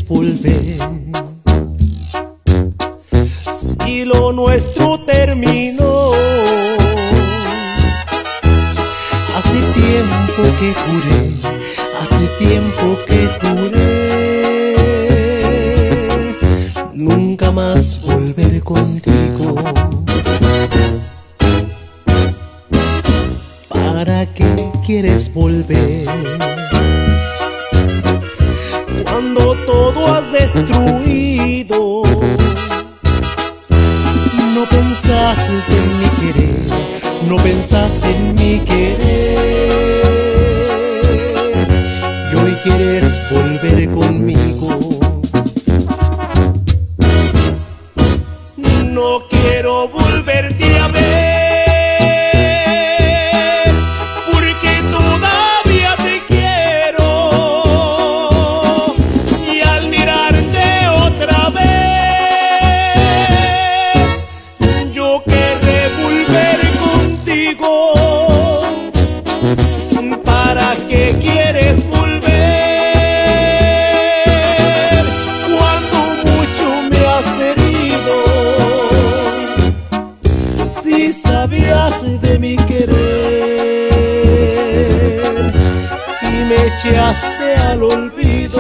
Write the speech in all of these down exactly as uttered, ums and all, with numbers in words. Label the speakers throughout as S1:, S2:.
S1: volver? Si lo nuestro terminó, hace tiempo que juré, hace tiempo que juré nunca más volver contigo. ¿Para qué quieres volver cuando todo has destruido? No pensaste en mi querer, no pensaste en mi querer, y hoy quieres volver conmigo. No quiero volverte a ver, porque todavía te quiero, y al mirarte otra vez yo querré volver contigo. ¿Para qué quieres volver cuando mucho me has herido? Si sabías de mi querer y me echaste al olvido.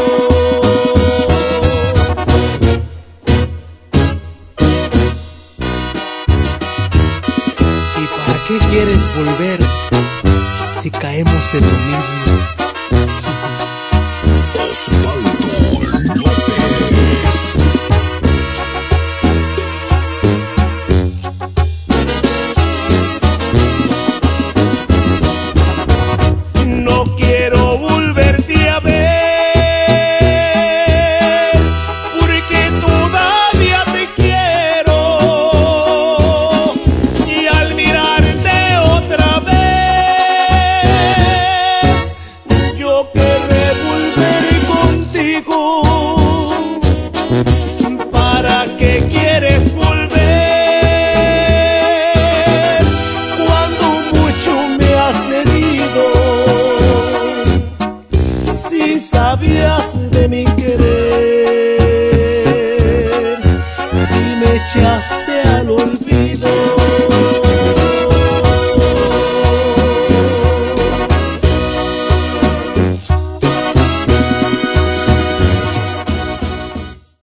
S1: ¿Y para qué quieres volver si caemos en lo mismo?